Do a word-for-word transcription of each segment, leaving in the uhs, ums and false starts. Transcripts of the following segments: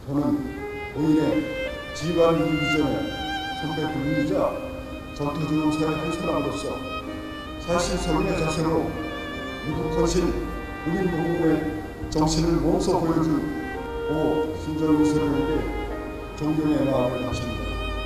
저는 고인의 지휘관이 되기 전에 선배 군인이자 전투조종사의 한 사람으로서 사실서민의 자세로 무뚝하신 군인 공무원의 정신을 몸소 보여준 고 신정일 선배에게 존경의 마음을 바칩니다.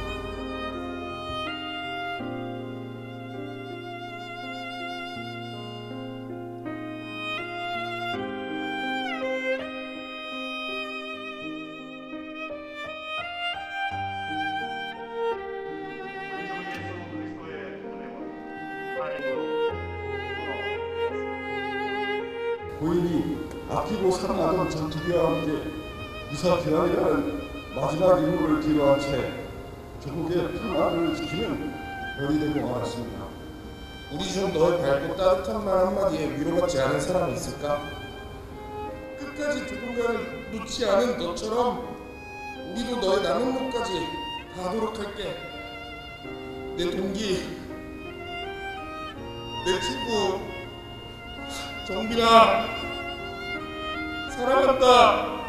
고인이 아끼고 사랑하던 전투기와 함께 무사귀환이라는 마지막 임무를 뒤로한 채 조국의 평화를 지키는 별이 되고 말았습니다. 우리 중 너의 밝고 따뜻한 말 한마디에 위로받지 않은 사람이 있을까? 끝까지 누군가를 놓지 않은 너처럼 우리도 너의 남은 몸까지 가도록 할게. 내 동기, 내 친구 정빈아, 사랑한다.